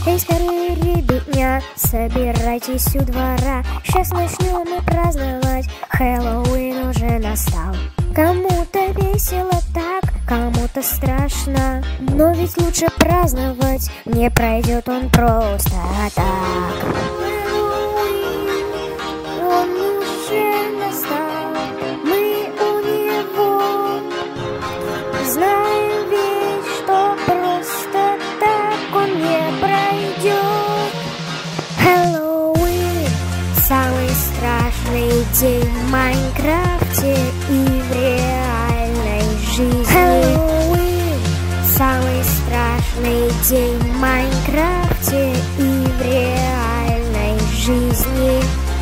Эй, скорее, ребятня, собирайтесь у двора. Сейчас начнем мы праздновать, Хэллоуин уже настал. Кому-то весело так, кому-то страшно, но ведь лучше праздновать, не пройдет он просто так. Хэллоуин, он уже настал, мы у него знаем ведь, что просто так он не пройдет. Хэллоуин — самый страшный день в Майнкрафте и в реальной жизни. Хэллоуин — самый страшный день в Майнкрафте и в реальной жизни.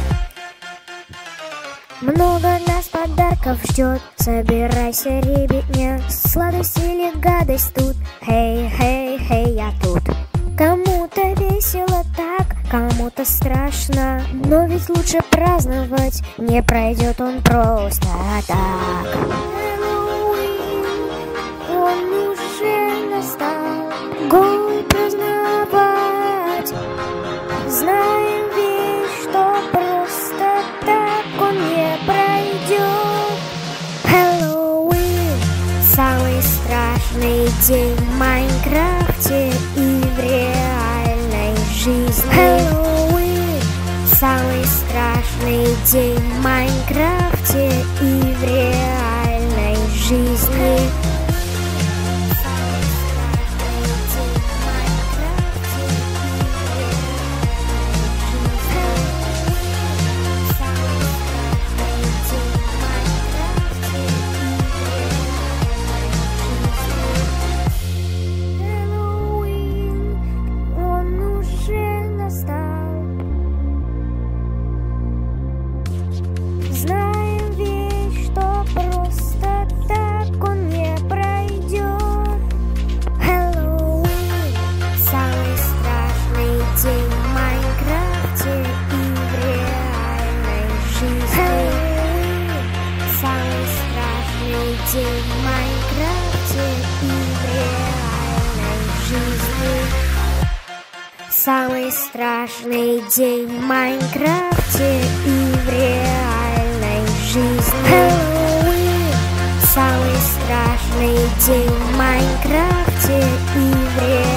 Много нас подарков ждет, собирайся, ребятня. Сладость или гадость тут, хей, хей, хей, я тут. Кому-то весело так, кому-то страшно, но ведь лучше праздновать, не пройдет он просто так. Хэллоуин, он уже настал, гоу праздновать. Знаем ведь, что просто так он не пройдет. Хэллоуин — самый страшный день в Майнкрафте и в реальной жизни. Хэллоуин — самый страшный день в Майнкрафте и в реальной жизни. Знаем ведь, что просто так он не пройдет. Хэллоуин — самый страшный день в Майнкрафте и в реальной жизни. Хэллоуин — самый страшный день в Майнкрафте и в реальной жизни. Самый страшный день в Майнкрафте и в реальной жизни. Хэллоуин — самый страшный день в Майнкрафте и в реальной жизни.